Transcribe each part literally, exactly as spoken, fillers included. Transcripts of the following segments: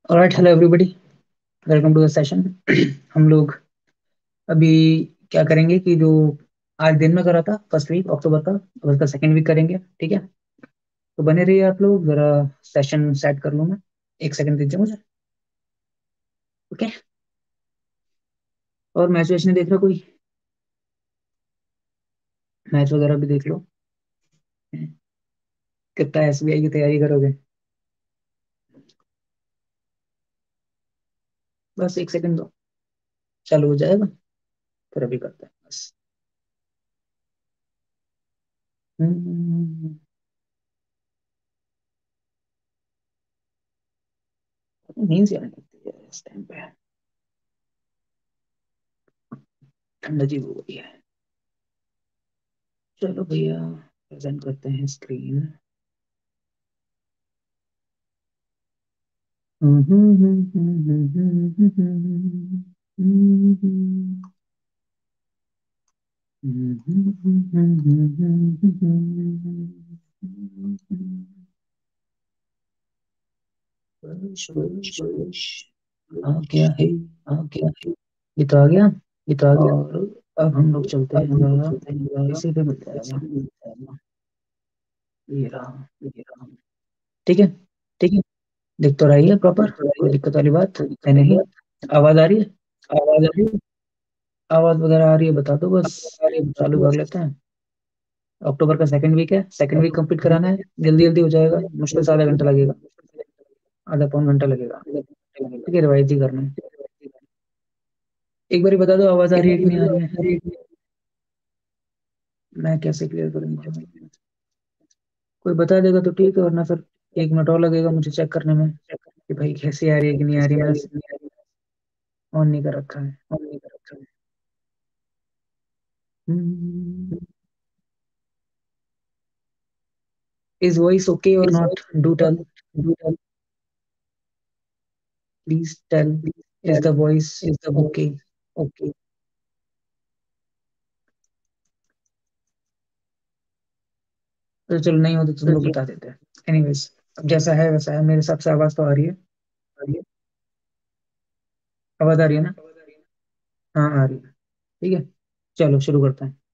Alright, hello everybody, welcome to the session. हम लोग अभी क्या करेंगे कि जो आज दिन में करा था फर्स्ट वीक अक्टूबर का, अब उसका सेकंड वीक करेंगे। ठीक है, तो बने रहिए आप लोग। जरा सेशन सेट कर लूँ मैं, एक सेकंड दीजिए मुझे। ओके, और मैच वैच नहीं देख रहा कोई? मैच वगैरह भी देख लो। कितना एसबीआई की तैयारी करोगे? बस एक सेकंड दो, चालू हो जाएगा, फिर अभी करते हैं बस। हम्म, नींद से आने लगती है इस टाइम पे। ठंडा जी हो गई है। चलो भैया, प्रेजेंट करते हैं स्क्रीन। वश वश वश आ गया है, आ गया है। ये तो आ गया। ये तो आ गया। और अब हम लोग चलते हैं जरा, इसी पे मिल जाएगा। ये रहा, ये रहा। ठीक है, ठीक है। दिख तो रही है प्रॉपर, कोई दिक्कत वाली बात है नहीं? आवाज आ रही है? आवाज आ रही है? आवाज वगैरह आ रही है बता दो बस, चालू कर लेते हैं। अक्टूबर का सेकंड वीक है, सेकंड वीक कंप्लीट कराना है। जल्दी जल्दी हो जाएगा, मुश्किल से आधा घंटा लगेगा, आधा पौन घंटा लगेगा। ठीक है, रिवाइज ही करना है। एक बार बता दो आवाज आ रही है कि नहीं आ रही है? मैं कैसे क्लियर करूंगा? कोई बता देगा तो ठीक है, वरना फिर एक मिनट और लगेगा मुझे चेक करने में कि भाई कैसी आ रही है कि नहीं आ रही। मैंने ऑन नहीं कर रखा है। इज वॉइस ओके और not? Do tell, please tell. Is the voice okay? तो चलो, नहीं हो तो तुम लोग बता देते हैं। एनीवेज, अब जैसा है वैसा है। मेरे हिसाब से आवाज तो आ रही है। आवाज आ रही है ना? हाँ, आ रही है। ठीक है, चलो शुरू करते हैं।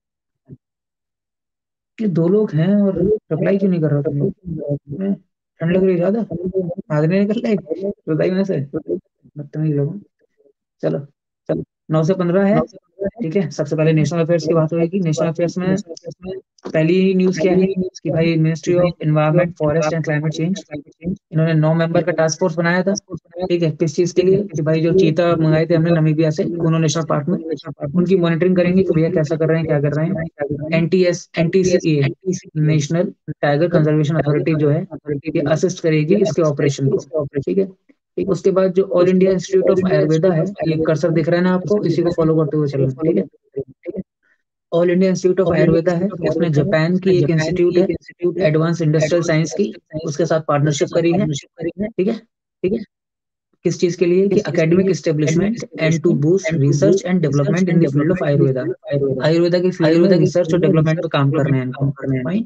ये दो लोग हैं और रिप्लाई क्यों नहीं कर रहा तुम लोग? हैं? ठंड लग रही है ज्यादा? आग नहीं निकल रही रजाई में से? बदतमीज लोग हैं। चलो, नौ से पंद्रह है। ठीक है, सबसे पहले नेशनल अफेयर्स की बात होगी। नेशनल अफेयर्स में पहली न्यूज क्या है कि भाई ministry of environment, forest and climate change, इन्होंने नौ मेंबर का टास्क फोर्स बनाया था। ठीक है, किस चीज के लिए? कि भाई जो चीता मंगाए थे हमने नामीबिया से कूनो नेशनल पार्क में, उनकी मॉनिटरिंग करेंगे कि भैया कैसा कर रहे हैं, क्या कर रहे हैं। NTS NTCA, national tiger conservation authority जो है, ये असिस्ट करेगी इसके ऑपरेशन को। ठीक है, उसके बाद जो all India institute of Ayurveda है, ये कर्सर दिख रहा है ना आपको, इसी को फॉलो करते हुए चलना। ठीक है, all India institute of Ayurveda है, इसने जापान की एक इंस्टीट्यूट है एडवांस इंडस्ट्रियल साइंस की, उसके साथ पार्टनरशिप करी है। ठीक है, किस चीज के लिए? कि academic establishment and to boost research and development in the field of Ayurveda. Ayurveda की फील्ड में रिसर्च और डेवलपमेंट पे काम करने हैं इनको। फाइन,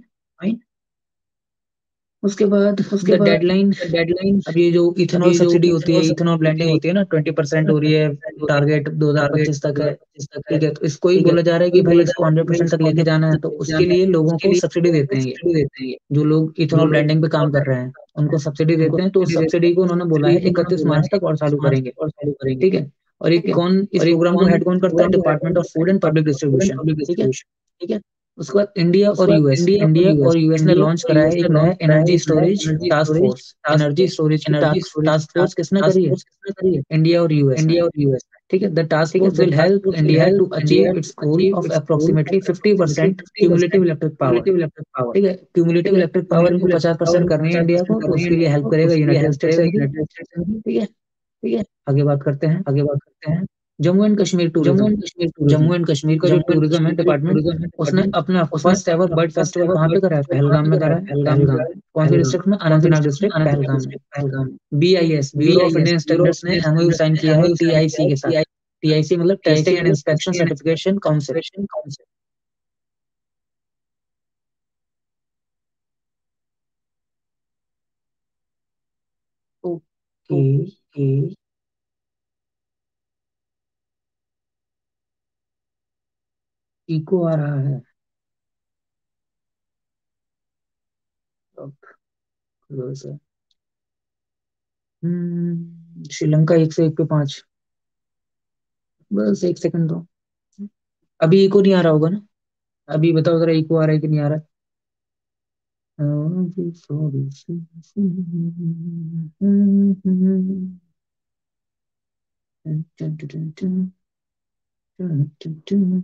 उसके बाद द डेडलाइन। अब ये जो इथेनॉल सब्सिडी होती है, इथेनॉल ब्लेंडिंग होती है ना, ट्वेंटी परसेंट हो रही है, टारगेट दो हज़ार पच्चीस तक है। ठीक है, तो इसको ही बोला जा रहा है कि भाई इसको हंड्रेड परसेंट तक लेके जाना है, तो उसके लिए लोगों को सब्सिडी देते हैं। ये जो लोग इथेनॉल ब्लेंडिंग पे काम कर रहे हैं उनको सब्सिडी देते हैं, तो उस सब्सिडी को उन्होंने बोला है इकतीस मार्च तक और चालू करेंगे। ठीक है, और ये कौन इस प्रोग्राम को हेड कौन करता है? Department of food and public distribution. ठीक है, उसके बाद इंडिया और यूएस, इंडिया और यूएस ने लॉन्च करा है एक नया energy storage task force. Energy storage की टास्क फोर्स किसने करी है? इंडिया और यूएस ने। ठीक है, the task force will help India to achieve its goal of approximately fifty percent cumulative electric power. ठीक है, क्यूमुलेटिव इलेक्ट्रिक पावर इनको पचास परसेंट करनी है इंडिया को, तो उसके लिए हेल्प करेगा यूनाइटेड स्टेट्स एनर्जी। ठीक है, आगे बात करते हैं। Jammu and Kashmir tourism. Jammu and Kashmir का जो टूरिज्म है डिपार्टमेंट, उसने अपना फर्स्ट एवर बर्ड फेस्टिवल कहाँ पे करा है? पहलगाम में करा है। पहलगाम कौन सी डिस्ट्रिक्ट में? अनंतनाग डिस्ट्रिक्ट, पहलगाम में। B I S, bureau of Indian standards ने एमओयू साइन किया है टी आई सी के साथ। टी आई सी मतलब testing and inspection certification council. Okay, okay, echo आ रहा है। अब close है। हम्म, श्रीलंका एक से एक पे पांच। बस एक सेकंड दो। अभी इको नहीं आ रहा होगा ना? अभी बताओ जरा, इको आ रहा है कि नहीं आ रहा है?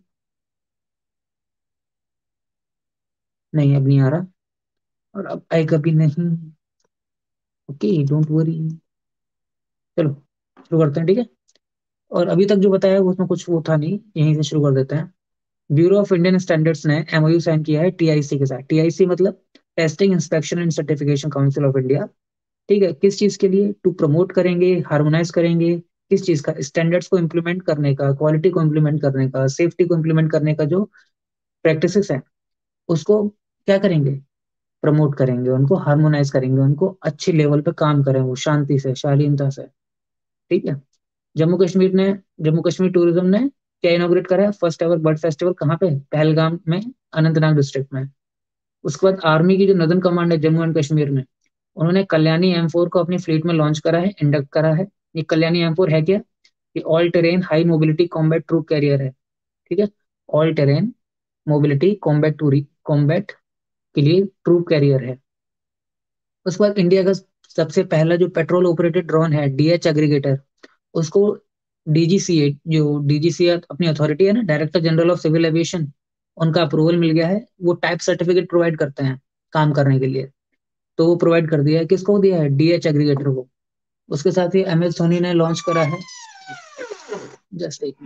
नहीं, अब नहीं आ रहा, और अब आएगा भी नहीं। Okay, don't worry. चलो शुरू करते हैं, ठीक है। और अभी तक जो बताया वो उसमें कुछ वो था नहीं, यहीं से शुरू कर देते हैं। ब्यूरो ऑफ इंडियन स्टैंडर्ड्स ने एमओयू साइन किया है टीआईसी के साथ। टीआईसी मतलब testing inspection and certification council of India. ठीक है, किस चीज के लिए? टू प्रमोट करेंगे, हार्मोनाइज करेंगे। किस चीज का? स्टैंडर्ड्स को इम्प्लीमेंट करने का, क्वालिटी को इम्प्लीमेंट करने का, सेफ्टी को इम्प्लीमेंट करने का, जो प्रैक्टिसेस है उसको क्या करेंगे? प्रमोट करेंगे, उनको हार्मोनाइज करेंगे, उनको अच्छे लेवल पे काम करें वो शांति से, शालीनता से। ठीक है। जम्मू कश्मीर ने जम्मू कश्मीर टूरिज्म ने क्या इनोग्रेट करा है? फर्स्ट एवर बर्ड फेस्टिवल कहाँ पे? पहलगाम में, अनंतनाग डिस्ट्रिक्ट में। उसके बाद आर्मी की जो नदन कमांड है जम्मू एंड कश्मीर में, उन्होंने कल्याणी एम फोर को अपनी फ्लीट में लॉन्च करा है, इंडक्ट करा है। ये कल्याणी एम फोर है क्या? ये all terrain high mobility combat troop carrier है। ठीक है, ऑल टेरेन मोबिलिटी कॉम्बैट टूरी कॉम्बैट के लिए ट्रूप कैरियर है। उसके बाद इंडिया का सबसे पहला जो पेट्रोल ऑपरेटेड ड्रोन है, डीएच एग्रीगेटर, उसको डीजीसीए, जो डीजीसीए अपनी अथॉरिटी है ना, director general of civil aviation, उनका अप्रूवल मिल गया है। वो टाइप सर्टिफिकेट प्रोवाइड करते हैं काम करने के लिए। तो वो प्रोवाइड कर दिया है, किसको दिया है? डीएच एग्रीगेटर को। उसके साथ ही एम एस धोनी ने लॉन्च करा है। जस्ट एक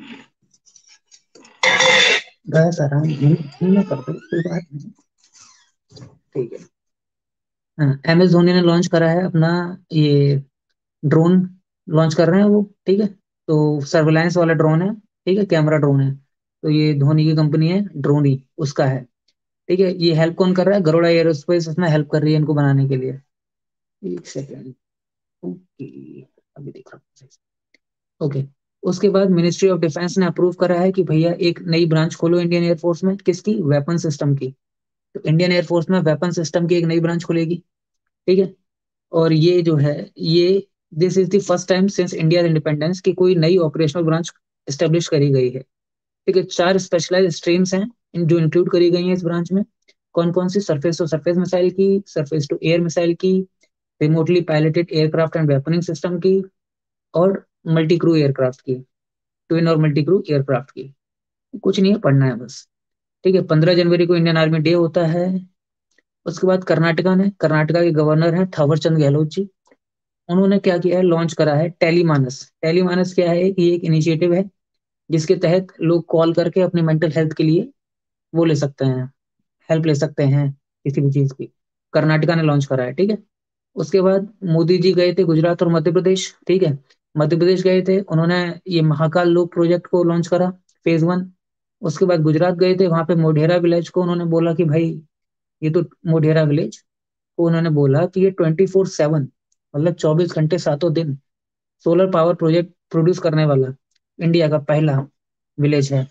गैस आराम धीमे कर दो, कोई बात नहीं। ठीक है। हाँ, एम एस धोनी ने लॉन्च करा है अपना ये ड्रोन, लॉन्च कर रहे हैं वो। ठीक है, तो सर्वेलांस वाला ड्रोन है। ठीक है, कैमरा ड्रोन है। तो ये धोनी की कंपनी है ड्रोनी, उसका है। ठीक है, ये हेल्प कौन कर रहा है? गरुड़ा एरोस्पेस इसमें हेल्प कर रही है इनको बनाने के लिए। एक सेकेंड। ओके, अभी देख रहा हूँ। ओके। उसके बाद मिनिस्ट्री ऑफ डिफेंस ने अप्रूव करा है कि भैया एक नई ब्रांच खोलो इंडियन एयरफोर्स में। किसकी? वेपन सिस्टम की। तो इंडियन एयरफोर्स में वेपन सिस्टम की एक नई ब्रांच खुलेगी। ठीक है। और ये जो है, ये this is the first time since India independence की कोई नई ऑपरेशनल ब्रांच एस्टेब्लिश करी गई है। ठीक है, चार स्पेशलाइज स्ट्रीम्स हैं इन- जो इंक्लूड करी गई हैं इस ब्रांच में। कौन कौन सी? सरफेस टू सरफेस मिसाइल की, सरफेस टू एयर मिसाइल की, remotely piloted aircraft and weaponing system की, और मल्टी क्रू एयरक्राफ्ट की, ट्विन और मल्टी क्रू एयरक्राफ्ट की। कुछ नहीं है, पढ़ना है बस। ठीक है, पंद्रह जनवरी को इंडियन आर्मी डे होता है। उसके बाद कर्नाटका ने कर्नाटका के गवर्नर हैं थावर चंद गहलोत जी। उन्होंने क्या किया है? लॉन्च करा है टेलीमानस। टेलीमानस क्या है? कि एक इनिशिएटिव है जिसके तहत लोग कॉल करके अपने मेंटल हेल्थ के लिए वो ले सकते हैं, हेल्प ले सकते हैं किसी भी चीज की। कर्नाटका ने लॉन्च करा है। ठीक है। उसके बाद मोदी जी गए थे गुजरात और मध्य प्रदेश। ठीक है, मध्य प्रदेश गए थे, उन्होंने ये महाकाल लोक प्रोजेक्ट को लॉन्च करा, फेज वन। उसके बाद गुजरात गए थे, वहां पे मोढेरा विलेज को उन्होंने बोला कि भाई, ये तो मोढेरा विलेज को उन्होंने बोला कि ये ट्वेंटी फोर सेवन, मतलब चौबीस घंटे सातों दिन सोलर पावर प्रोजेक्ट प्रोड्यूस करने वाला इंडिया का पहला विलेज है।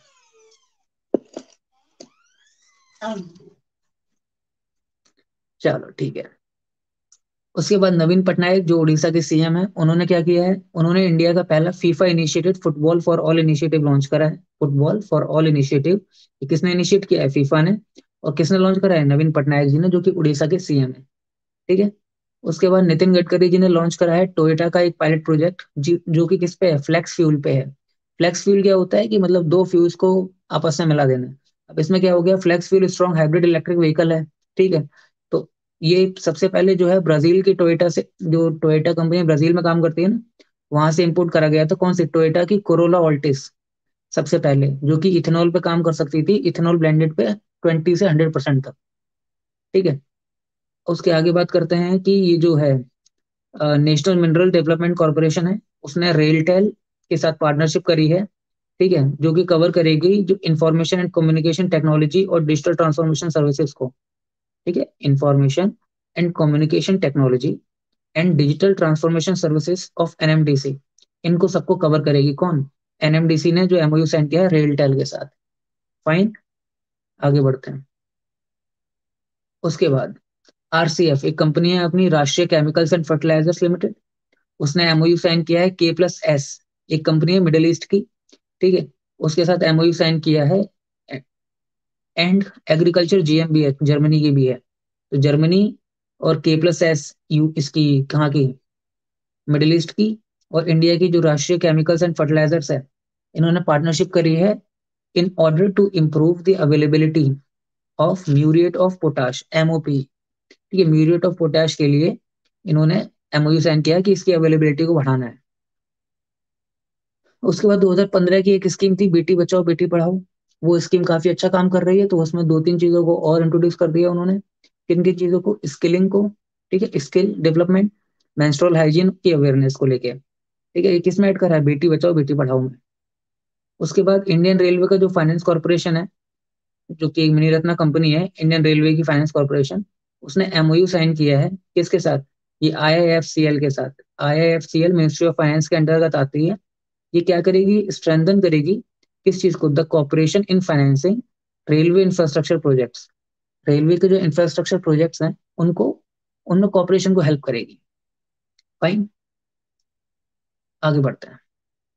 चलो ठीक है। उसके बाद नवीन पटनायक जो उड़ीसा के सीएम है, उन्होंने क्या किया है? उन्होंने इंडिया का पहला FIFA initiated football for all initiative launch करा है। फुटबॉल फॉर ऑल इनिशिएटिव ये किसने इनिशिएट किया है? फीफा ने। और किसने लॉन्च करा है? नवीन पटनायक जी ने, जो कि उड़ीसा के सीएम है। ठीक है। उसके बाद नितिन गडकरी जी ने लॉन्च करा है टोयोटा का एक पायलट प्रोजेक्ट, जो कि किस पे है? फ्लेक्स फ्यूल पे है। फ्लेक्स फ्यूल क्या होता है? कि मतलब दो फ्यूल्स को आपस में मिला देना। अब इसमें क्या हो गया? Flex fuel strong hybrid electric vehicle है। ठीक है। तो ये सबसे पहले जो है ब्राजील की टोयोटा से, जो टोयोटा कंपनी ब्राजील में काम करती है ना, वहां से इंपोर्ट करा गया था। कौन सी? टोयोटा की कोरोला ऑल्टिस, सबसे पहले, जो कि इथेनॉल पे काम कर सकती थी, इथेनॉल ब्लेंडेड पे ट्वेंटी से हंड्रेड परसेंट तक। ठीक है। उसके आगे बात करते हैं कि ये जो है नेशनल मिनरल डेवलपमेंट कॉर्पोरेशन है, उसने रेलटेल के साथ पार्टनरशिप करी है। ठीक है, जो कि कवर करेगी जो इंफॉर्मेशन एंड कम्युनिकेशन टेक्नोलॉजी और डिजिटल ट्रांसफॉर्मेशन सर्विसेज को। ठीक है, information and communication technology and digital transformation services of NMDC. इनको सबको कवर करेगी कौन? एनएमडीसी ने जो एमओयू साइन किया है रेलटेल के साथ। फाइन, आगे बढ़ते हैं। उसके बाद आरसीएफ एक कंपनी है अपनी, Rashtriya chemicals and fertilisers limited, उसने एमओयू साइन किया है के प्लस एस, एक कंपनी है मिडिल ईस्ट की, ठीक है, उसके साथ एमओयू साइन किया है। एंड एग्रीकल्चर जीएमबीएच जर्मनी की भी है, तो जर्मनी और के प्लस एस यू इसकी कहाँ की? मिडिल ईस्ट की। और इंडिया की जो राष्ट्रीय केमिकल्स एंड फर्टिलाइजर्स है, इन्होंने पार्टनरशिप करी है in order to improve the availability of muriate of potash, MOP. ठीक है, म्यूरिएट ऑफ पोटाश के लिए इन्होंने एमओयू साइन किया कि इसकी अवेलेबिलिटी को बढ़ाना है। उसके बाद दो हज़ार पंद्रह की एक स्कीम थी बेटी बचाओ बेटी पढ़ाओ, वो स्कीम काफी अच्छा काम कर रही है, तो उसमें दो तीन चीजों को और इंट्रोड्यूस कर दिया उन्होंने। किन किन चीजों को? स्किलिंग को, ठीक है, स्किल डेवलपमेंट, मेंस्ट्रुअल हाइजीन की अवेयरनेस को लेके, ठीक है, ये किसमें ऐड करा है? बेटी बचाओ बेटी पढ़ाओ में। उसके बाद इंडियन रेलवे का जो फाइनेंस कॉर्पोरेशन है, जो कि एक मिनी रत्ना कंपनी है, इंडियन रेलवे की फाइनेंस कॉर्पोरेशन, उसने एमओयू साइन किया है किसके साथ? ये आईआईएफसीएल के साथ। आईआईएफसीएल मिनिस्ट्री ऑफ फाइनेंस के अंतर्गत आती है। ये क्या करेगी? स्ट्रेंथन करेगी किस चीज को? The corporation in financing railway infrastructure projects. Railway के जो इंफ्रास्ट्रक्चर प्रोजेक्ट्स हैं उनको, उनमें कॉपरेशन को हेल्प करेगी। फाइन, आगे बढ़ते हैं।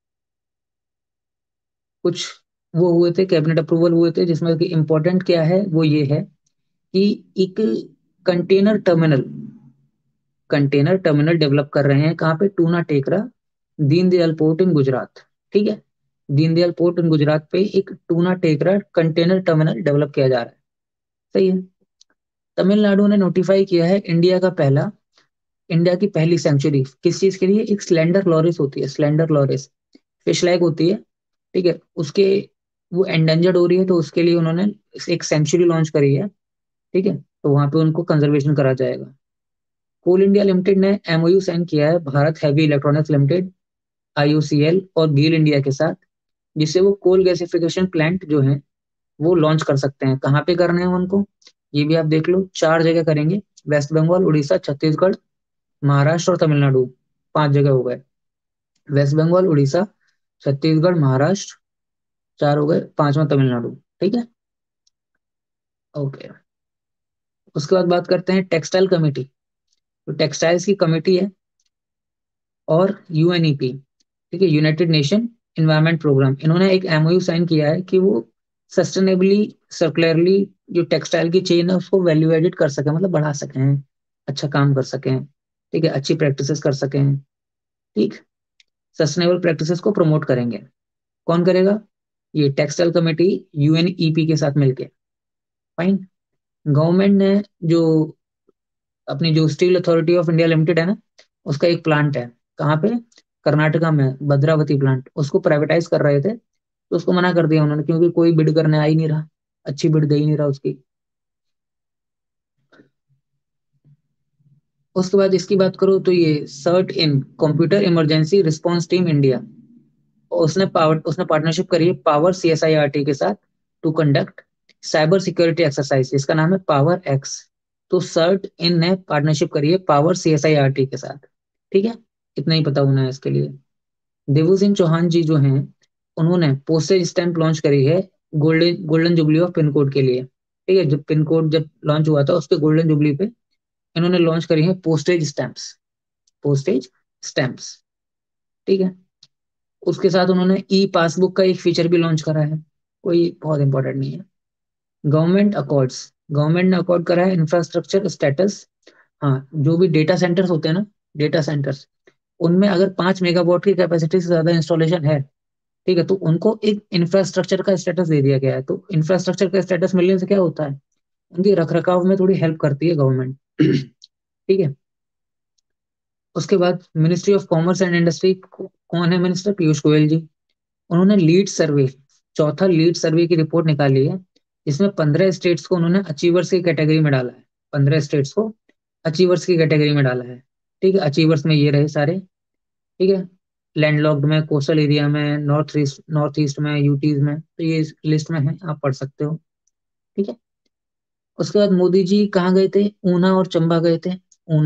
कुछ वो हुए थे, कैबिनेट अप्रूवल हुए थे, जिसमें कि इंपॉर्टेंट क्या है वो ये है कि एक container terminal, container terminal develop कर रहे हैं कहाँ पे? Tuna Tekra Deendayal port in Gujarat. ठीक है, दीनदयाल पोर्ट इन गुजरात पे एक Tuna Tekra container terminal develop किया जा रहा है। सही है। तमिलनाडु ने नोटिफाई किया है इंडिया का पहला, इंडिया की पहली सेंचुरी किस चीज के लिए? एक स्लेंडर लॉरिस होती है, स्लेंडर लॉरिस फिश लाइक होती है, ठीक है, उसके वो एंडेंजर्ड हो रही है, तो उसके लिए उन्होंने एक सेंचुरी लॉन्च करी है। ठीक है, तो वहां पे उनको कंजर्वेशन करा जाएगा। कोल इंडिया लिमिटेड ने एमओयू साइन किया है Bharat Heavy Electronics Limited, IOCL और गेल इंडिया के साथ, जिससे वो कोल गैसिफिकेशन प्लांट जो है वो लॉन्च कर सकते हैं। कहाँ पे करने हैं उनको? ये भी आप देख लो, चार जगह करेंगे, वेस्ट बंगाल, उड़ीसा, छत्तीसगढ़, महाराष्ट्र और तमिलनाडु। पांच जगह हो गए, वेस्ट बंगाल, उड़ीसा, छत्तीसगढ़, महाराष्ट्र, चार हो गए, पांचवा तमिलनाडु। ठीक है, ओके। उसके बाद बात करते हैं टेक्सटाइल कमेटी। तो टेक्सटाइल्स की कमेटी है और यूएनईपी, ठीक है, यूनाइटेड नेशन इन्वायरमेंट प्रोग्राम, इन्होंने एक एमओयू साइन किया है कि वो सस्टेनेबली, सर्कुलरली जो टेक्सटाइल की चेन है उसको वैल्यू एडिट कर सकें, मतलब बढ़ा सकें, अच्छा काम कर सकें, ठीक है, अच्छी प्रैक्टिसेस कर सकें, ठीक, सस्टेनेबल प्रैक्टिसेस को प्रमोट करेंगे। कौन करेगा? ये टेक्सटाइल कमेटी यूएनईपी के साथ मिलके। फाइन। गवर्नमेंट ने जो अपनी जो Steel Authority of India Limited है ना, उसका एक प्लांट है, कहाँ पे? कर्नाटका में, भद्रावती प्लांट, उसको प्राइवेटाइज कर रहे थे, तो उसको मना कर दिया उन्होंने, क्योंकि कोई बिड करने आ ही नहीं रहा, अच्छी बिड दे ही नहीं रहा उसकी। उसके बाद इसकी बात करो तो ये CERT In Computer Emergency Response Team India, उसने पावर उसने पार्टनरशिप करी है पावर सीएसआईआरटी के साथ to conduct cyber security exercise, इसका नाम है पावर एक्स। तो सर्ट इन ने पार्टनरशिप करी है पावर सीएसआईआरटी के साथ। ठीक है, इतना ही पता होना है इसके लिए। देवू सिंह चौहान जी जो हैं, उन्होंने पोस्टेज स्टैंप लॉन्च करी है golden golden jubilee of pin code के लिए। ठीक है, जब पिन कोड जब लॉन्च हुआ था उसके गोल्डन जुबली पे इन्होंने लॉन्च करी है पोस्टेज स्टैंप्स, पोस्टेज स्टैंप्स। ठीक है, उसके साथ उन्होंने ई पासबुक का एक फीचर भी लॉन्च करा है, कोई बहुत इंपॉर्टेंट नहीं है। गवर्नमेंट अकॉर्ड्स, गवर्नमेंट ने अकॉर्ड करा है इंफ्रास्ट्रक्चर स्टेटस। हाँ, जो भी डेटा सेंटर्स होते हैं ना, डेटा सेंटर्स, उनमें अगर पांच मेगावाट की कैपेसिटी से ज्यादा इंस्टॉलेशन है, ठीक है, तो उनको एक इंफ्रास्ट्रक्चर का स्टेटस दे दिया गया है। तो इंफ्रास्ट्रक्चर का स्टेटस मिलने से क्या होता है? उनकी रख रखाव में थोड़ी हेल्प करती है गवर्नमेंट। ठीक है, उसके बाद ministry of Commerce and Industry, कौन है मिनिस्टर? पीयूष गोयल जी। उन्होंने लीड सर्वे, चौथा लीड सर्वे की रिपोर्ट निकाली है, इसमें पंद्रह स्टेट्स को उन्होंने अचीवर्स की कैटेगरी में डाला है, पंद्रह स्टेट्स को अचीवर्स की कैटेगरी में डाला है। ठीक है, अचीवर्स में ये रहे सारे, ठीक है, लैंडलॉक्ड में, कोस्टल एरिया में, नॉर्थ ईस्ट नॉर्थ ईस्ट में, यूटीज में, तो ये इस लिस्ट में है, आप पढ़ सकते हो। ठीक है, उसके बाद मोदी जी कहाँ गए थे? ऊना और चंबा गए थे। ऊना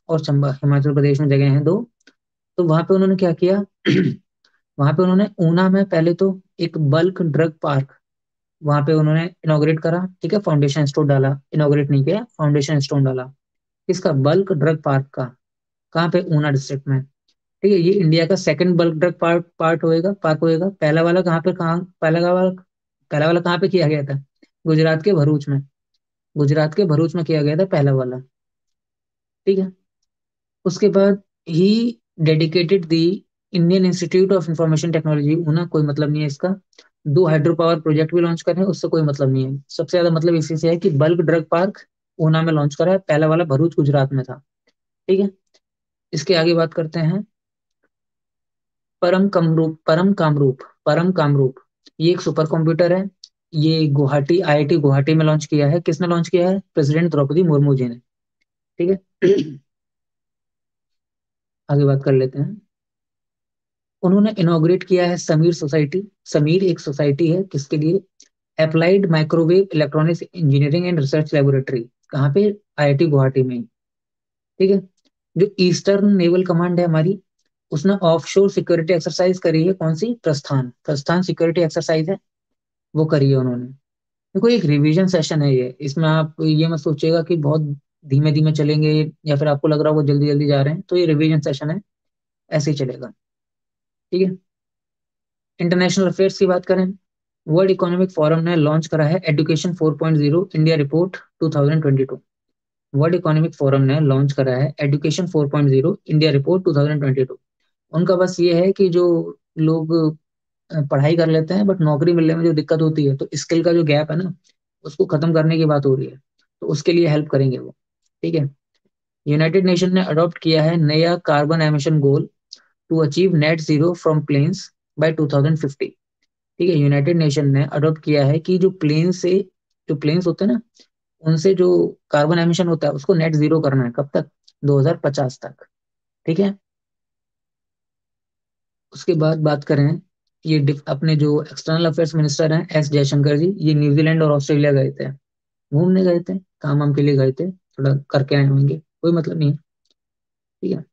और चंबा, हिमाचल प्रदेश में जगह हैं दो। तो वहां पे उन्होंने क्या किया वहां पे उन्होंने ऊना में पहले तो एक बल्क ड्रग पार्क वहां पे उन्होंने इनॉग्रेट करा, ठीक है, फाउंडेशन स्टोन डाला, इनॉग्रेट नहीं किया, फाउंडेशन स्टोन डाला। इसका बल्क ड्रग पार्क का, कहाँ पे, ऊना डिस्ट्रिक्ट में। ठीक है, ये इंडिया का second bulk drug park part होएगा पार्क होएगा। पहला वाला कहाँ पे, कहाँ पहला वाला पहला वाला कहाँ पे किया गया था? गुजरात के भरूच में। गुजरात के भरूच में किया गया था पहला वाला। ठीक है। उसके बाद ही dedicated the Indian Institute of Information Technology Una, कोई मतलब नहीं है इसका। दो हाइड्रो पावर प्रोजेक्ट भी लॉन्च कर रहे हैं, उससे कोई मतलब नहीं है। सबसे ज्यादा मतलब इसी से है कि बल्क ड्रग पार्क ऊना में लॉन्च करा है, पहला वाला भरूच गुजरात में था। ठीक है। इसके आगे बात करते हैं। परम कामरूप परम कामरूप परम कामरूप, ये एक सुपर कंप्यूटर है। ये गुवाहाटी, आईआईटी गुवाहाटी में लॉन्च किया है। किसने लॉन्च किया है? प्रेसिडेंट द्रौपदी मुर्मू जी ने। ठीक है। आगे बात कर लेते हैं। उन्होंने इनॉग्रेट किया है समीर सोसाइटी। समीर एक सोसाइटी है, किसके लिए? Applied microwave electronics engineering and research laboratory. कहाँ पे? आईआईटी गुवाहाटी में। ठीक है। जो ईस्टर्न नेवल कमांड है हमारी, उसने ऑफशोर सिक्योरिटी एक्सरसाइज करी है। कौन सी? प्रस्थान प्रस्थान सिक्योरिटी एक्सरसाइज है, वो करी है उन्होंने। देखो, एक रिवीजन सेशन है ये, इसमें आप ये मत सोचिएगा कि बहुत धीमे धीमे चलेंगे या फिर आपको लग रहा है वो जल्दी जल्दी जा रहे हैं, तो ये रिवीजन सेशन है, ऐसे ही चलेगा। ठीक है। इंटरनेशनल अफेयर्स की बात करें, वर्ल्ड इकोनॉमिक फोरम ने लॉन्च करा है education four point zero India report two thousand twenty two. World economic Forum ने लॉन्च करा है education four point zero India report two thousand twenty two. उनका बस ये है कि जो लोग अ, पढ़ाई कर लेते हैं बट नौकरी मिलने में जो दिक्कत होती है, तो स्किल का जो गैप है ना, उसको खत्म करने की बात हो रही है, तो उसके लिए हेल्प करेंगे वो। ठीक है। यूनाइटेड नेशन ने अडॉप्ट किया है नया carbon emission goal to achieve net zero from planes by two thousand fifty. ठीक है, यूनाइटेड नेशन ने अडॉप्ट किया है कि जो प्लेन से जो प्लेन्स होते हैं ना, उनसे जो कार्बन एमिशन होता है उसको नेट जीरो करना है। कब तक? दो हज़ार पचास तक। ठीक है। उसके बाद बात करें, ये डिफ- अपने जो एक्सटर्नल अफेयर्स मिनिस्टर हैं एस जयशंकर जी, ये न्यूजीलैंड और ऑस्ट्रेलिया गए थे, घूमने गए थे, काम वाम के लिए गए थे, थोड़ा करके आए होंगे, कोई मतलब नहीं है। ठीक है।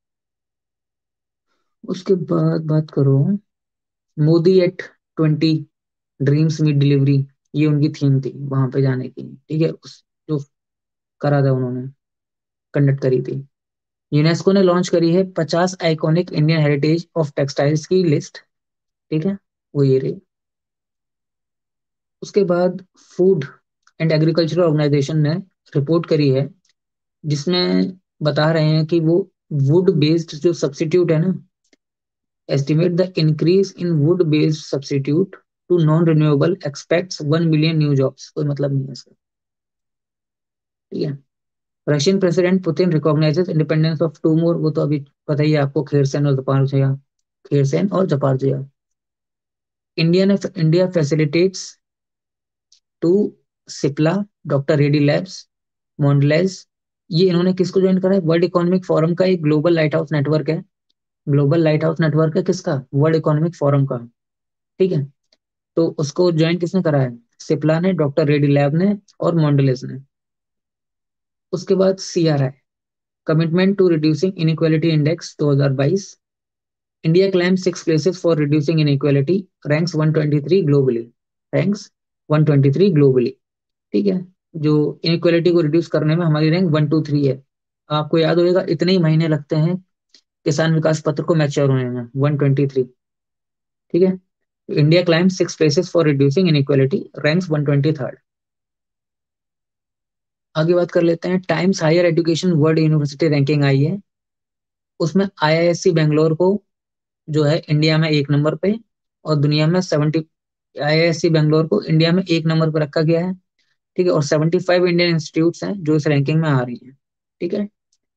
उसके बाद बात करो, Modi at twenty dreams meet delivery, ये उनकी थीम थी वहां पे जाने की। ठीक है। उस जो करा था उन्होंने, कंडक्ट करी थी। यूनेस्को ने लॉन्च करी है पचास iconic Indian heritage of textiles की लिस्ट। ठीक है, वो ये रही। उसके बाद फूड एंड एग्रीकल्चर ऑर्गेनाइजेशन ने रिपोर्ट करी है, जिसमें बता रहे हैं कि वो वुड बेस्ड जो सब्स्टिट्यूट है ना, estimate the increase in wood-based substitute to non-renewable expects one million new jobs। कोई मतलब नहीं है इसका। ठीक है। Russian president Putin recognises independence of two more, वो तो अभी पता ही है आपको, खेरसेन और जपारजया। खेरसेन और जपारजया। इंडिया ने India facilitates to Cipla, doctor Reddy labs, Mondelez. ये इन्होंने किसको ज्वाइन करा है? वर्ल्ड इकोनॉमिक फोरम का एक ग्लोबल लाइट हाउस नेटवर्क है। ग्लोबल लाइट हाउस नेटवर्क है किसका? वर्ल्ड इकोनॉमिक फोरम का। ठीक है। तो उसको ज्वाइन किसने करा है? सिप्ला ने, डॉक्टर रेडी लैब ने और मॉन्डलेस ने। उसके बाद CRI, commitment to reducing inequality index दो हज़ार बाईस। India climb six places for reducing inequality, ranks one twenty three globally. Ranks one twenty three globally. ठीक है। जो इनइक्वालिटी को रिड्यूस करने में हमारी रैंक वन टू थ्री है। आपको याद होगा इतने ही महीने लगते हैं किसान विकास पत्र को मैच्योर होने में, वन ट्वेंटी थ्री। ठीक है। India climb six places for reducing inequality, ranks one twenty third. आगे बात कर लेते हैं। Times Higher Education World University ranking आई है, उसमें आईआईएससी बेंगलोर को जो है इंडिया में एक नंबर पे, और दुनिया में सेवेंटी, आईआईएससी बेंगलोर को इंडिया में एक नंबर पे रखा गया है। ठीक है। और सेवेंटी फाइव इंडियन इंस्टीट्यूट्स हैं जो इस रैंकिंग में आ रही हैं। ठीक है।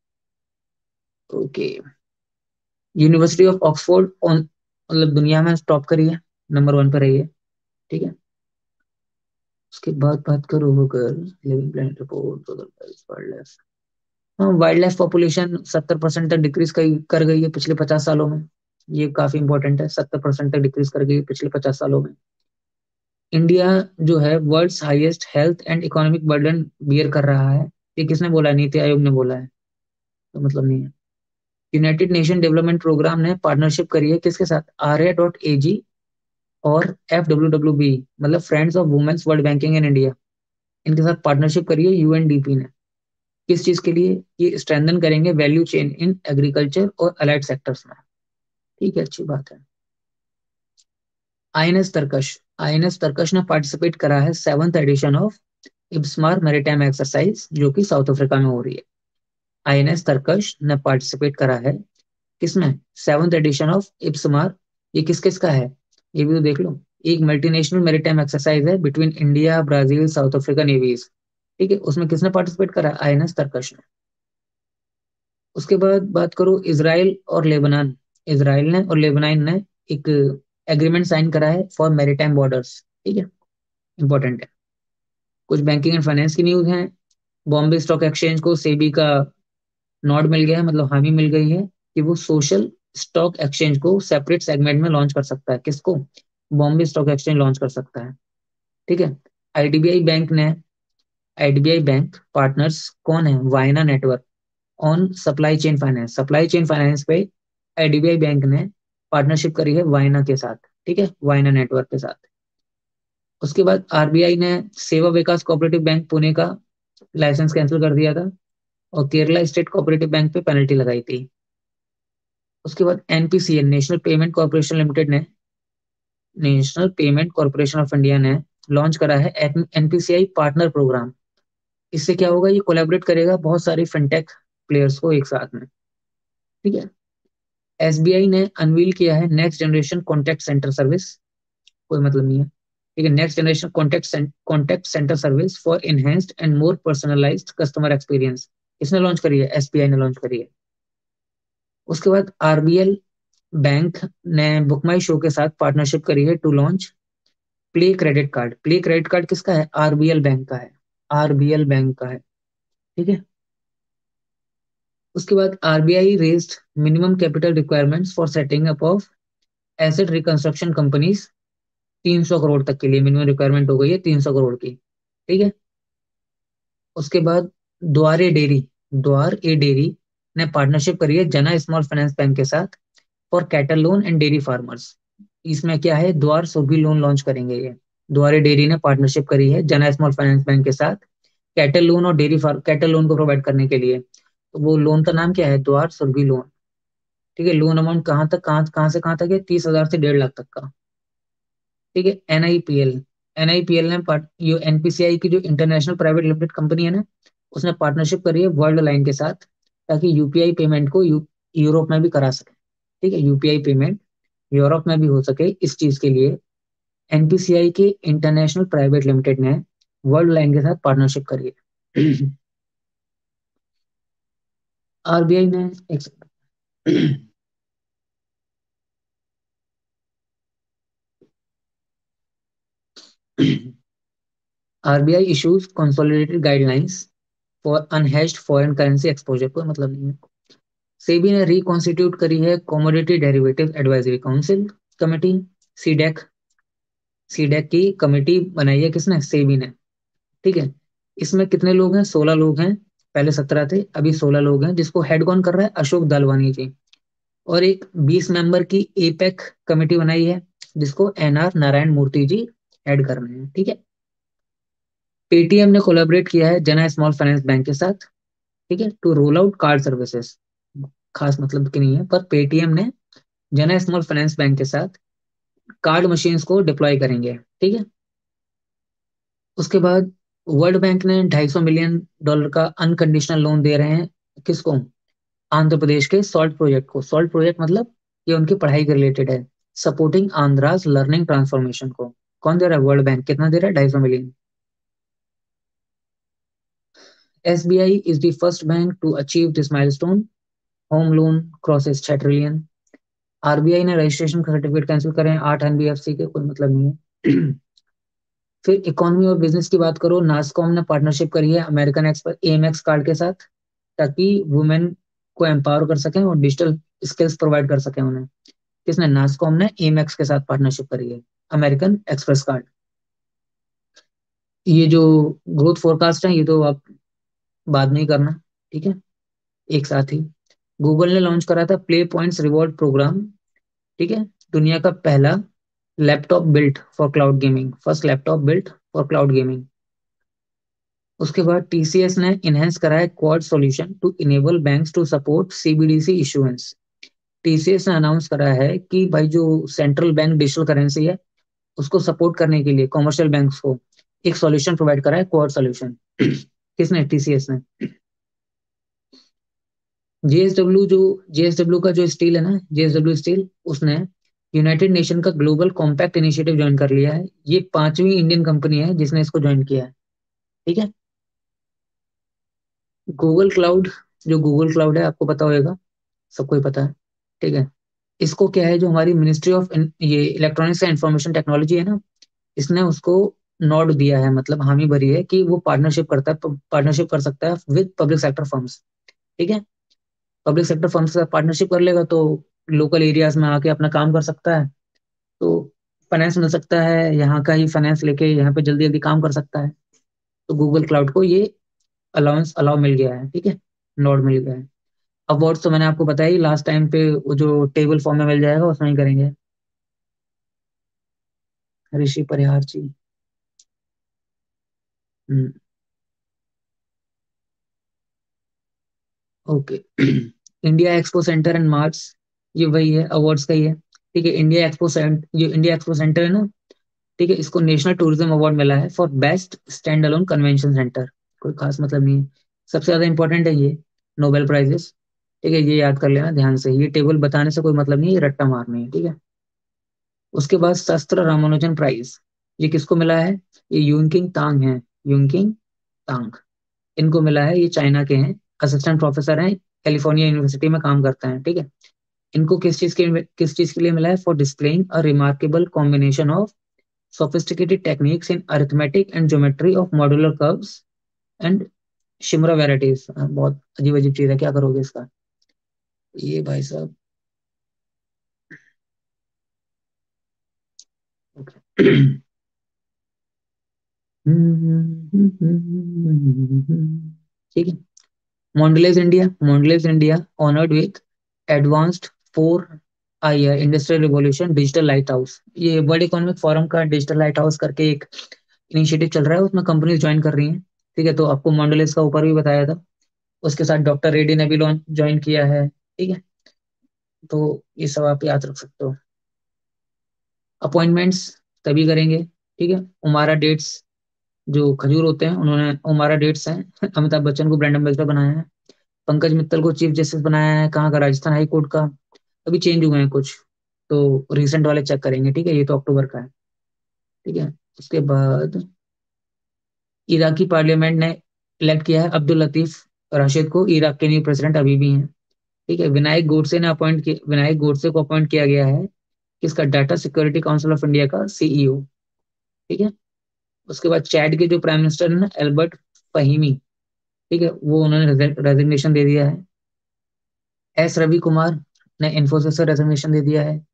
Okay. University of Oxford on, मतलब दुनिया में टॉप करी है, नंबर वन पे रही है। ठीक है। उसके बाद बात करो अगर living planet report, wild life. हाँ, वाइल्ड लाइफ पॉपुलेशन सत्तर परसेंट तक डिक्रीज कर गई है पिछले पचास सालों में। ये काफी इंपॉर्टेंट है, सत्तर परसेंट तक डिक्रीज कर गई है पिछले पचास सालों में। इंडिया जो है world's highest health and economic burden bear कर रहा है। ये किसने बोला है? नीति आयोग ने बोला है। तो मतलब नहीं है। यूनाइटेड नेशन डेवलपमेंट प्रोग्राम ने पार्टनरशिप करी है किसके साथ? आर्या डॉट ए जी और एफ डब्ल्यू डब्ल्यू बी, मतलब friends of women's world banking in India, इनके साथ पार्टनरशिप करी है यूएनडीपी ने। किस चीज के लिए? ये स्ट्रेंथन करेंगे वैल्यू चेन इन एग्रीकल्चर और अलाइड सेक्टर्स में। ठीक है, अच्छी बात है। आईएनएस तरकश, आईएनएस तरकश ने पार्टिसिपेट करा है seventh edition of IBSAMAR maritime exercise, जो कि साउथ अफ्रीका में हो रही है। आईएनएस तरकश ने पार्टिसिपेट करा है किसमें? Seventh edition of IBSAMAR. ये किस किस का है? ये भी तो देख लो। एक मल्टीनेशनल मैरीटाइम एक्सरसाइज है between India, Brazil, South Africa navies. ठीक है, उसमें किसने पार्टिसिपेट करा? आईएनएस तरकश ने। उसके बाद बात करो इसराइल और लेबनान। इसराइल ने और लेबनान ने एक एग्रीमेंट साइन करा है फॉर मैरीटाइम बॉर्डर्स। ठीक है, इंपॉर्टेंट है। कुछ बैंकिंग एंड फाइनेंस की न्यूज है। बॉम्बे स्टॉक एक्सचेंज को सेबी का नॉड मिल गया है, मतलब हामी मिल गई है कि वो सोशल स्टॉक एक्सचेंज को सेपरेट सेगमेंट में लॉन्च कर सकता है। किसको? बॉम्बे स्टॉक एक्सचेंज लॉन्च कर सकता है। ठीक है। आईडीबीआई बैंक ने, आईडीबीआई बैंक पार्टनर्स कौन है? Vayana network on supply chain finance. Supply chain finance पे आईडीबीआई बैंक ने पार्टनरशिप करी है वायना के साथ। ठीक है, वायना नेटवर्क के साथ। उसके बाद आरबीआई ने सेवा विकास कोऑपरेटिव बैंक पुणे का लाइसेंस कैंसिल कर दिया था और केरला स्टेट कोऑपरेटिव बैंक पे पेनल्टी लगाई थी। उसके बाद NPCL, national payment corporation limited ने, national payment corporation of India ने लॉन्च करा है एनपीसीआई पार्टनर प्रोग्राम। इससे क्या होगा? ये कोलैबोरेट करेगा बहुत सारी फिनटेक प्लेयर्स को एक साथ में। ठीक है। एसबीआई ने अनवील किया है next generation contact centre service. कोई मतलब नहीं है। ठीक है, next generation contact contact centre service for enhanced and more personalised customer experience. इसने लॉन्च करी है, एसबीआई ने लॉन्च करी है। उसके बाद आरबीएल बैंक ने बुक माई शो के साथ पार्टनरशिप करी है to launch play credit card. Play credit card किसका है? आरबीएल बैंक का है। आरबीएल बैंक का है। ठीक है। उसके बाद RBI raised minimum capital requirements for setting up of asset reconstruction companies. तीन सौ करोड़ तक के लिए मिनिमम रिक्वायरमेंट हो गई है, तीन सौ करोड़ की। ठीक है। उसके बाद द्वारे डेयरी, द्वार ए डेयरी ने पार्टनरशिप करी है जना स्मॉल फाइनेंस बैंक के साथ for cattle loan and dairy farmers. इसमें क्या है? द्वार सुरभि लोन लॉन्च करेंगे ये। द्वारे डेयरी ने पार्टनरशिप करी है जना स्मॉल फाइनेंस बैंक के साथ कैटल लोन और डेयरी फार्म, कैटल लोन को प्रोवाइड करने के लिए। तो वो लोन का नाम क्या है? द्वार सुरभि लोन। ठीक है। लोन अमाउंट कहाँ तक, कहाँ कहाँ से कहाँ तक है? तीस हजार से डेढ़ लाख तक का। ठीक है। एनआईपीएल, एनआईपीएल ने पार्ट ये एनपीसीआई की जो इंटरनेशनल प्राइवेट लिमिटेड कंपनी है ना, उसने पार्टनरशिप करी है वर्ल्ड लाइन के साथ ताकि यूपीआई पेमेंट को यू, यूरोप में भी करा सके। ठीक है, यूपीआई पेमेंट यूरोप में भी हो सके, इस चीज के लिए एनपीसीआई की इंटरनेशनल प्राइवेट लिमिटेड ने वर्ल्ड लाइन के साथ पार्टनरशिप करी है। आरबीआई ने एक RBI issues consolidated guidelines for unhedged foreign currency exposure. को मतलब नहीं है। सेबी ने रिकॉन्स्टिट्यूट करी है commodity derivative advisory council committee, CDAC. CDAC की कमेटी बनाई है किसने? सेबी ने। ठीक है। इसमें कितने लोग हैं? सोलह लोग हैं। पहले सत्रह थे, अभी सोलह लोग हैं, जिसको हेड कौन कर रहा है? अशोक दालवानी जी। और एक बीस मेंबर की एपेक कमेटी बनाई है जिसको एनआर नारायण मूर्ति जी हेड कर रहे हैं। ठीक है। पेटीएम ने कोलैबोरेट किया है जना स्मॉल फाइनेंस बैंक के साथ। ठीक है, to roll out card services. खास मतलब की नहीं है, पर पेटीएम ने जना स्मॉल फाइनेंस बैंक के साथ कार्ड मशीन्स को डिप्लॉय करेंगे। ठीक है। उसके बाद वर्ल्ड बैंक ने ढाई सौ मिलियन डॉलर का अनकंडीशनल लोन दे रहे हैं किसको? आंध्र प्रदेश के सॉल्ट प्रोजेक्ट को। सॉल्ट प्रोजेक्ट मतलब ये उनकी पढ़ाई के रिलेटेड है, सपोर्टिंग आंध्राज लर्निंग ट्रांसफॉर्मेशन को। कौन दे रहा है? World bank. कितना दे रहा है? ढाई सौ million. SBI is the first bank to achieve this milestone, home loan crosses छह ट्रिलियन। आरबीआई ने रजिस्ट्रेशन सर्टिफिकेट कैंसिल करे हैं आठ एनबीएफसी के। कोई मतलब नहीं है। फिर इकोनॉमी और बिजनेस की बात करो, नासकॉम ने पार्टनरशिप करी है अमेरिकन एक्सपर्ट एएमएक्स कार्ड के साथ ताकि वुमेन को एम्पावर कर सकें और डिजिटल स्किल्स प्रोवाइड कर सकें उन्हें। किसने? नासकॉम ने एएमएक्स के साथ पार्टनरशिप करी है, अमेरिकन एक्सप्रेस कार्ड। ये जो ग्रोथ फोरकास्ट है ये तो आप बाद में ही करना। ठीक है। एक साथ ही। गूगल ने लॉन्च करा था प्ले पॉइंट्स रिवॉर्ड प्रोग्राम, ठीक है, दुनिया का पहला laptop built for cloud gaming, first laptop built for cloud gaming. उसके बाद टीसीएस ने इनहेंस करा है quad solution to enable banks to support CBDC issuance. TCS ने अनाउंस करा है कि भाई जो सेंट्रल बैंक डिजिटल करेंसी है उसको सपोर्ट करने के लिए कॉमर्शियल बैंक्स को एक सॉल्यूशन प्रोवाइड करा है, क्वाड सॉल्यूशन। किसने? टीसीएस ने। जेएसडब्ल्यू जो जेएसडब्ल्यू का जो स्टील है ना, जेएसडब्ल्यू स्टील, उसने यूनाइटेड नेशन का ग्लोबल कॉम्पैक्ट इनिशिएटिव ज्वाइन कर लिया है। ये पांचवी इंडियन कंपनी है जिसने इसको ज्वाइन किया है, ठीक है। गूगल क्लाउड, जो गूगल क्लाउड है आपको पता होगा, सबको ही पता है, ठीक है। इसको क्या है, जो हमारी मिनिस्ट्री ऑफ ये इलेक्ट्रॉनिक्स एंड इंफॉर्मेशन टेक्नोलॉजी है ना, इसने उसको नॉड दिया है, मतलब हामी भरी है कि वो पार्टनरशिप करता है, पार्टनरशिप कर सकता है विद पब्लिक सेक्टर फर्म्स, ठीक है। पब्लिक सेक्टर फर्म्स के साथ पार्टनरशिप कर लेगा तो लोकल एरियाज में आके अपना काम कर सकता है, तो फाइनेंस मिल सकता है, यहाँ का ही फाइनेंस लेके यहाँ पे जल्दी जल्दी काम कर सकता है। तो गूगल क्लाउड को ये अलाउंस अलाउ मिल गया है, ठीक है, नोड मिल गया है। अवार्ड्स तो मैंने आपको बताया ही लास्ट टाइम पे, वो जो टेबल फॉर्म में मिल जाएगा उसमें ही करेंगे। Rishi Parihar ji. Hmm. Okay. India expo centre and mart, ये वही है, अवार्ड्स का ही है, ठीक है। इंडिया एक्सपो सेंटर, जो इंडिया एक्सपो सेंटर है ना, ठीक है, इसको नेशनल टूरिज्म अवार्ड मिला है for best stand alone convention centre. कोई खास मतलब नहीं है, सबसे ज्यादा इंपॉर्टेंट है ये नोबेल प्राइजेस, ठीक है, ये याद कर लेना ध्यान से, ये टेबल बताने से कोई मतलब नहीं है, ये रट्टा मारनी है, ठीक है। उसके बाद शास्त्र रामानुजन प्राइज, ये किसको मिला है? ये यूनकिंग तांग है, यूनकिंग तांग, इनको मिला है, ये चाइना के हैं, असिस्टेंट प्रोफेसर हैं, कैलिफोर्निया यूनिवर्सिटी में काम करते हैं, ठीक है। इनको किस चीज के किस चीज के लिए मिला है? For displaying a remarkable combination of sophisticated techniques in arithmetic and geometry of modular curves and Shimura varieties। बहुत अजीब अजीब चीज है, क्या करोगे इसका? ये भाई साहब। okay. ठीक है। Mondelez India, Mondelez India honored with advanced four IR industrial revolution digital light house. ये वर्ल्ड इकोनॉमिक फोरम का डिजिटल लाइट हाउस करके एक इनिशिएटिव चल रहा है, उसमें कंपनीज ज्वाइन कर रही हैं, ठीक है। तो आपको मॉन्डलेस का ऊपर भी बताया था, उसके साथ डॉक्टर रेड्डी ने भी लॉन्च ज्वाइन किया है, ठीक है। तो ये सब आप याद रख सकते हो। अपॉइंटमेंट्स तभी करेंगे, ठीक है। उमारा डेट्स, जो खजूर होते हैं, उन्होंने उमारा डेट्स हैं, अमिताभ बच्चन को ब्रांड एम्बेसडर बनाया है। पंकज मित्तल को चीफ जस्टिस बनाया है, कहाँ का? राजस्थान हाई कोर्ट का। अभी चेंज हुए हैं कुछ, तो रिसेंट वाले चेक करेंगे, ठीक है, ये तो अक्टूबर का है, ठीक है। उसके बाद इराकी पार्लियामेंट ने इलेक्ट किया है अब्दुल लतीफ राशिद को, इराक के न्यू प्रेसिडेंट अभी भी हैं, ठीक है। विनायक गोडसे ने अपॉइंट किया, विनायक गोडसे को अपॉइंट किया गया है किसका? Data security council of India का सीईओ, ठीक है। उसके बाद चैड के जो प्राइम मिनिस्टर है ना, एल्बर्ट फहीमी, ठीक है, वो उन्होंने रेजिग्नेशन दे दिया है। एस रवि कुमार ने इन्फोसिस से रेजिग्नेशन दे दिया है।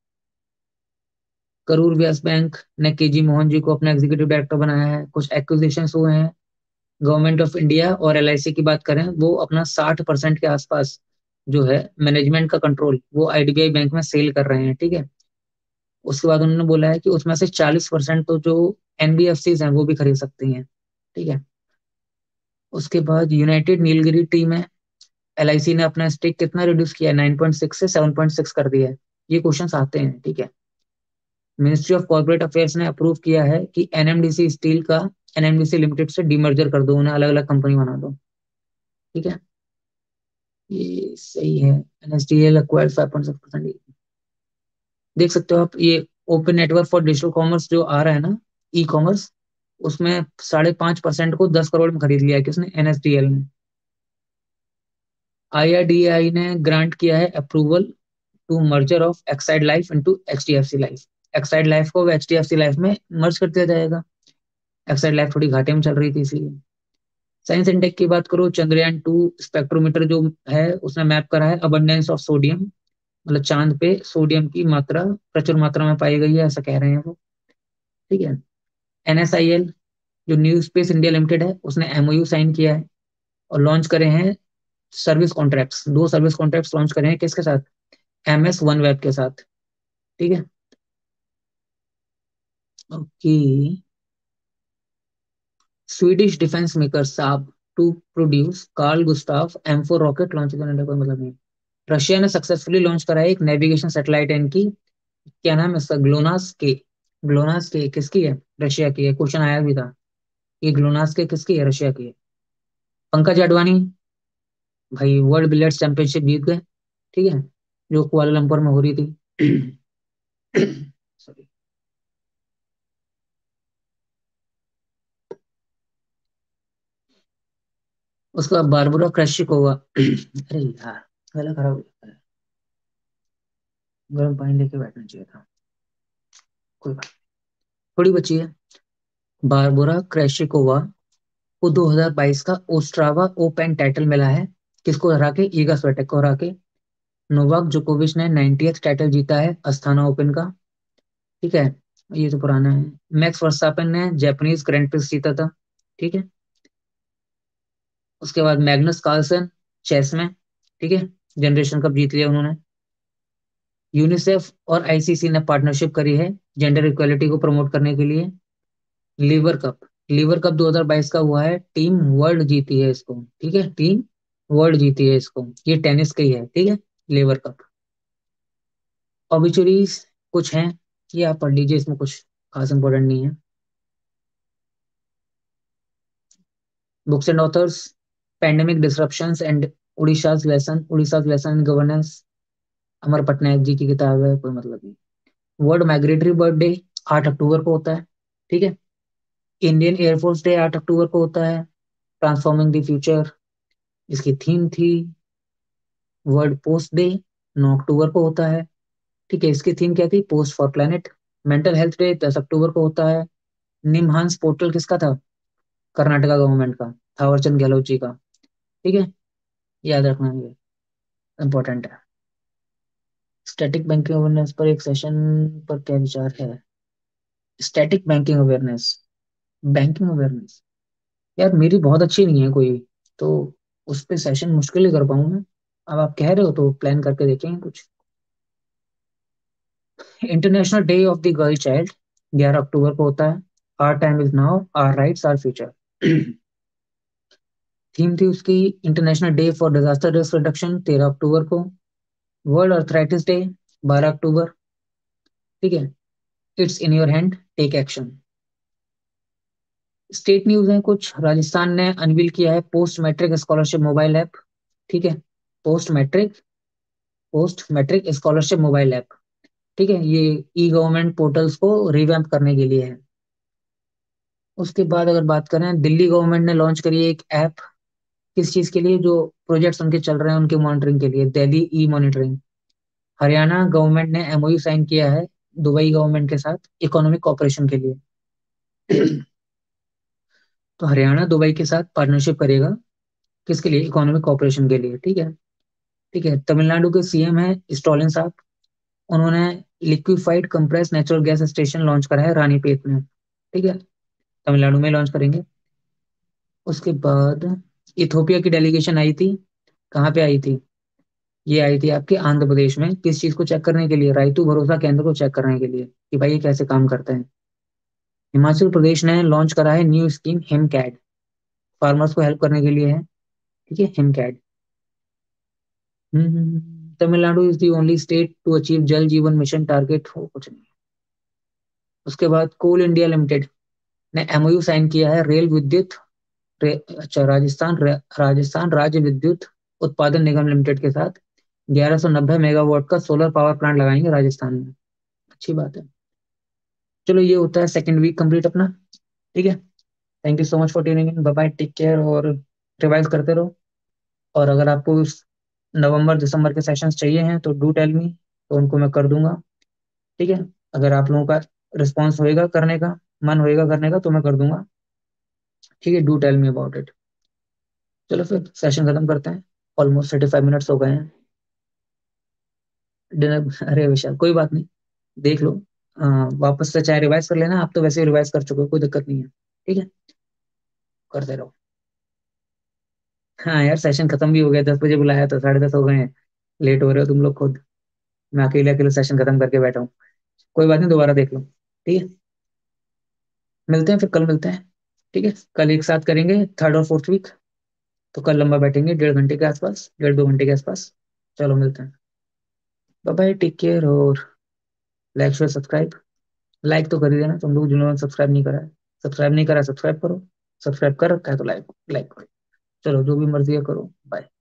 करूर व्यास बैंक ने केजी मोहन जी को अपना एग्जीक्यूटिव डायरेक्टर बनाया है। कुछ एक्विजिशन हुए हैं। गवर्नमेंट ऑफ इंडिया और एलआईसी की बात करें, वो अपना साठ परसेंट के आसपास जो है मैनेजमेंट का कंट्रोल, वो आईडीबीआई बैंक में सेल कर रहे हैं, ठीक है। उसके बाद उन्होंने बोला है कि उसमें से चालीस परसेंट तो जो एनबीएफसी हैं वो भी खरीद सकती हैं, ठीक है। उसके बाद यूनाइटेड नीलगिरी टीम है, एलआईसी ने अपना स्टेक कितना रिड्यूस किया है? नाइन पॉइंट सिक्स से सेवन पॉइंट सिक्स कर दिया है। ये क्वेश्चंस आते हैं, ठीक है। मिनिस्ट्री ऑफ कॉर्पोरेट अफेयर्स ने अप्रूव किया है कि एनएमडीसी स्टील का एनएमडीसी लिमिटेड से डीमर्जर कर दो, उन्हें अलग अलग कंपनी बना दो, ठीक है। ये सही है। NSDL acquired five point six percent. देख सकते हो आप, ये open network for digital commerce जो आ रहा है ना, ई कॉमर्स, उसमें साढ़े पांच परसेंट को दस करोड़ में खरीद लिया है, किसने? एनएसडीएल ने। आईआरडीएआई ने ग्रांट किया है approval to merger of Exide life into HDFC life. Exide life को एचडीएफसी लाइफ में मर्ज कर दिया जाएगा। एक्साइड लाइफ थोड़ी घाटे में चल रही थी इसलिए। साइंस एंड टेक की बात करो, चंद्रयान टू स्पेक्ट्रोमीटर जो है उसने मैप करा है अबंडेंस ऑफ सोडियम, मतलब चांद पे सोडियम की मात्रा प्रचुर मात्रा में पाई गई है, ऐसा कह रहे हैं वो, ठीक है। एनएसआईएल जो न्यू स्पेस इंडिया लिमिटेड है, उसने एमओयू साइन किया है और लॉन्च करे हैं सर्विस कॉन्ट्रैक्ट्स, दो सर्विस कॉन्ट्रैक्ट्स लॉन्च करे हैं, किसके साथ? एम एस वन वेब के साथ। ठीक है, okay. Swedish defence maker Saab to produce Carl Gustaf M four rocket launch करने का कोई मतलब नहीं। रशिया ने सक्सेसफुली लॉन्च करा है एक नेविगेशन सैटेलाइट इनकी, क्या नाम है इसका? ग्लोनास के। ग्लोनास के किसकी है? रशिया की है, क्वेश्चन आया भी था। ये ग्लोनास के किसकी है? रशिया की है। पंकज अडवाणी भाई वर्ल्ड बिलियर्ड्स चैंपियनशिप जीत गए, ठीक है, जो कुआलालंपुर में हो रही थी। सॉरी। उसका बारबुरा क्रैशिकोवा। अरे यार, गला खराब हो जाता है, गर्म पानी लेके बैठना चाहिए था। कोई बात, थोड़ी बची है। बारबुरा क्रैशिकोवा को दो हज़ार बाईस का ओस्ट्रावा ओपन टाइटल मिला है, किसको हरा के? ईगा स्वियाटेक को हरा के। नोवाक जोकोविच ने नाइंटियथ टाइटल जीता है अस्थाना ओपन का, ठीक है, ये तो पुराना है। मैक्स वर्स्टापेन ने जापानीज ग्रैंड प्रिक्स जीता था, ठीक है। उसके बाद मैग्नस कार्लसन चेस में, ठीक है, जनरेशन कप जीत लिया उन्होंने। यूनिसेफ और आईसीसी ने पार्टनरशिप करी है जेंडर इक्वालिटी को प्रमोट करने के लिए। लीवर कप, लीवर कप दो हज़ार बाईस का हुआ है, टीम वर्ल्ड जीती है इसको, ठीक है, टीम वर्ल्ड जीती है इसको। ये टेनिस का ही है, ठीक है, लीवर कप। ऑबिचुरीज कुछ हैं, ये आप पढ़ लीजिए, इसमें कुछ खास इंपॉर्टेंट नहीं है। Books and authors, pandemic disruptions and Odisha's lesson, Odisha's lesson in governance, Amar Patnaik ji की किताब है, कोई मतलब नहीं। वर्ल्ड माइग्रेटरी बर्ड डे आठ अक्टूबर को होता है, ठीक है। इंडियन एयरफोर्स डे आठ अक्टूबर को होता है। ट्रांसफॉर्मिंग द फ्यूचर इसकी थीम थी। वर्ल्ड पोस्ट डे नौ अक्टूबर को होता है, ठीक है, इसकी थीम क्या थी? Post for planet. Mental health day दस अक्टूबर को होता है। निमहांस पोर्टल किसका था? कर्नाटका गवर्नमेंट का, थावरचंद गहलोत जी का, ठीक है, याद रखना, ये इंपॉर्टेंट है। स्टैटिक बैंकिंग अवेयरनेस पर एक सेशन पर क्या विचार है? Static banking awareness, banking awareness, यार मेरी बहुत अच्छी नहीं है कोई, तो उस पे सेशन मुश्किल ही कर पाऊँ मैं। अब आप कह रहे हो तो प्लान करके देखेंगे कुछ। International day of the girl child ग्यारह अक्टूबर को होता है। Our time is now, our rights our future. Theme थी उसकी international day for disaster risk reduction तेरह अक्टूबर को। वर्ल्ड अर्थराइटिस डे बारह अक्टूबर, ठीक है। It's in your hand, take action. State news है कुछ, राजस्थान ने अनवील किया है post matric scholarship mobile app, ठीक है, post matric, post matric scholarship mobile app, ठीक है, ये ई गवर्नमेंट पोर्टल्स को रिवैम्प करने के लिए है। उसके बाद अगर बात करें, दिल्ली गवर्नमेंट ने लॉन्च करी है एक ऐप, किस चीज के लिए? जो प्रोजेक्ट्स उनके चल रहे हैं उनके मॉनिटरिंग के लिए, Delhi e monitoring. Haryana government ने एमओयू साइन किया है दुबई गवर्नमेंट के साथ इकोनॉमिक कॉपरेशन के लिए। तो हरियाणा दुबई के साथ पार्टनरशिप करेगा, किसके लिए? इकोनॉमिक कॉपरेशन के लिए, ठीक है, ठीक है। तमिलनाडु के सीएम है स्टॉलिन साहब, उन्होंने liquefied compress natural gas station launch करा है रानीपेट में, ठीक है, तमिलनाडु में लॉन्च करेंगे। उसके बाद इथोपिया की डेलीगेशन आई थी, कहाँ पे आई थी? ये आई थी आपके आंध्र प्रदेश में, किस चीज को चेक करने के लिए? राइतु भरोसा केंद्र को चेक करने के लिए कि भाई ये कैसे काम करते हैं। हिमाचल प्रदेश ने लॉन्च करा है new scheme Him CAD, farmers को हेल्प करने के लिए है, ठीक है, Him CAD. Tamil Nadu is the only state to achieve Jal Jeevan mission target, हो कुछ नहीं। उसके बाद कोल इंडिया लिमिटेड ने एमओयू साइन किया है रेल विद्युत, रे, अच्छा राजस्थान रे- राजस्थान राज्य विद्युत उत्पादन निगम लिमिटेड के साथ ग्यारह सौ नब्बे मेगावाट का सोलर पावर प्लांट लगाएंगे राजस्थान में, अच्छी बात है। चलो ये होता है सेकंड वीक कंप्लीट अपना, ठीक है। Thank you so much for tuning in, bye bye, take care, और रिवाइज करते रहो। और अगर आपको उस नवंबर दिसंबर के सेशंस चाहिए हैं तो डू टेल मी, तो उनको मैं कर दूंगा, ठीक है। अगर आप लोगों का रिस्पॉन्स होएगा करने का, मन होएगा करने का, तो मैं कर दूंगा, ठीक है, do tell me about it. चलो फिर सेशन खत्म करते हैं, ऑलमोस्ट थर्टी फाइव मिनट्स हो गए हैं। डिनर, अरे विशाल कोई बात नहीं, देख लो, अ, वापस से चाहे रिवाइज कर लेना, आप तो वैसे ही रिवाइज कर चुके हो, कोई दिक्कत नहीं है, ठीक है, करते रहो। हाँ यार, सेशन खत्म भी हो गया, दस बजे बुलाया तो साढ़े दस हो गए हैं। लेट हो रहे हो तुम लोग खुद। मैं अकेले अकेले सेशन खत्म करके बैठा हूँ। कोई बात नहीं, दोबारा देख लो। ठीक है। मिलते हैं फिर, कल मिलते हैं। ठीक है, कल एक साथ करेंगे थर्ड और फोर्थ वीक। तो कल लंबा बैठेंगे, डेढ़ घंटे के आसपास, डेढ़ दो घंटे के आसपास। चलो मिलते हैं। Bye bye, take care. और लाइक शेयर सब्सक्राइब। लाइक तो कर ही देना तुम लोग जिन्होंने सब्सक्राइब नहीं करा है। सब्सक्राइब नहीं करा, सब्सक्राइब करो। सब्सक्राइब कर रखा है तो लाइक लाइक करो। चलो, जो भी मर्जी है करो। बाय।